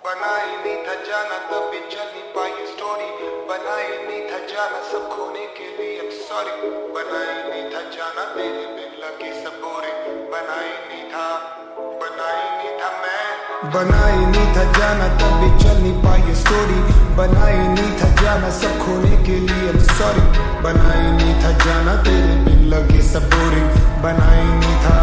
बना ही नहीं था जाना तभी चल नहीं पाई स्टोरी। बना ही नहीं था जाना सब खोने के लिए I'm sorry। बना ही नहीं था जाना तेरे बिन लगी सब बोरिंग। बना ही नहीं था मैं। बना ही नहीं था जाना तभी चल नहीं पाई स्टोरी। बना ही नहीं था जाना सब खोने के लिए I'm sorry। बना ही नहीं था जाना तेरे बिन लगी सब बोरिंग। बना ही नहीं था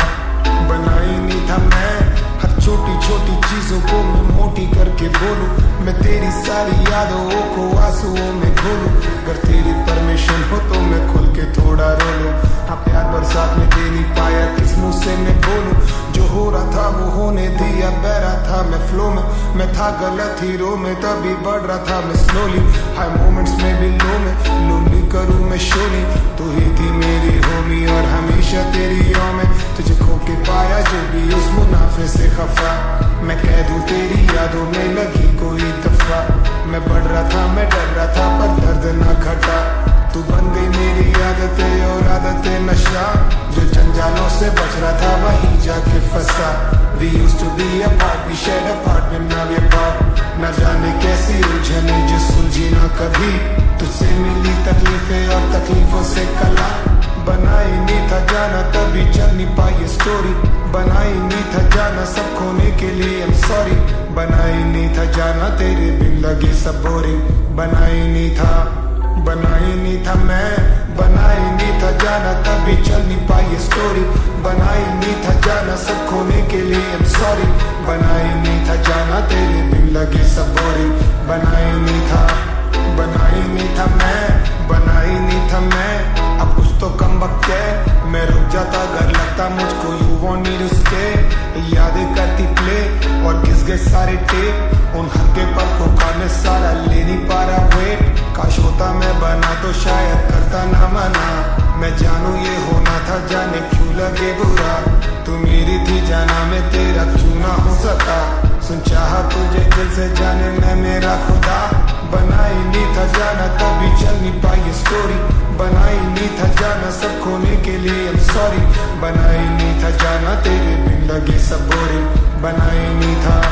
मैं। हर छोटी छोटी चीजों को मैं मोटी करके बोलूं। मैं तेरी सारी यादों को आंसुओं में घोलूं। अगर तेरी परमिशन हो तो मैं खुल के थोड़ा रो लूं। हाँ प्यार बरसात में दे नहीं पाया किस मुंह से मैं बोलूं। जो हो रहा था वो होने दिया बह रहा था मैं फ्लो में। मैं था गलत हीरो में तभी बढ़ रहा था मैं स्लोली। हाई मोमेंट्स में भी लो में लोनली करूं मैं शोली। तू ही थी मेरी होमी और हमेशा तेरी याद में। तुझे खो के पाया जो भी उस मुनाफे से खफा। मैं कह दूं तेरी यादों में लगी कोई दफा। मैं बढ़ रहा था मैं डर रहा था पर दर्द ना घटा। तू बन गई मेरी आदतें और आदतें नशा। जो जंजालों से बच रहा था वहीं जाके फंसा। We used to be apart, we shared apartment, now we're apart। न जाने कैसी उलझने जो सुलझी ना कभी। तुझसे मिली तकलीफें और तकलीफों से कला। बना ही नहीं था जाना तभी चल नहीं पाई स्टोरी। बना ही नहीं था जाना सब खोने के लिए I'm sorry। बना ही नहीं था जाना तेरे बिन लगे सब बोरिंग। बना ही नहीं था मैं। बना ही नहीं था जाना तभी चल नहीं पाई स्टोरी। बना ही नहीं था जाना सब खोने के लिए I'm sorry। बना ही नहीं था जाना तेरे बिन लगे सब बोरिंग। बना ही नहीं था मैं। बना ही नहीं था मैं। अब कुछ तो कम वक्त है मैं रुक जाता अगर लगता मुझको you want me to stay। यादें करती प्ले और घिस गए सारे टेप। उन हल्के पल को खाने सारा ले नहीं पा रहा वेट। काश होता मैं बना तो शायद करता ना मना। मैं जानू ये होना था जाने क्यों लगे बुरा। तू मेरी थी जाना मैं तेरा क्यों ना हो सका। सुन चाहा तुझे दिल से जाने मैं मेरा खुदा। बना ही नहीं था जाना तभी चल नहीं पाई स्टोरी। बना ही नहीं था जाना सब खोने के लिए I'm sorry। बना ही नहीं था जाना तेरे बिन लगे सब बोरिंग। बना ही नहीं था